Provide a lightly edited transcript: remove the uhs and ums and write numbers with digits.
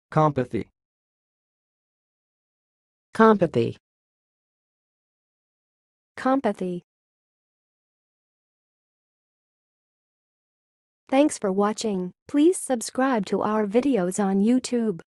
compathy, compathy, compathy. Thanks for watching. Please subscribe to our videos on YouTube.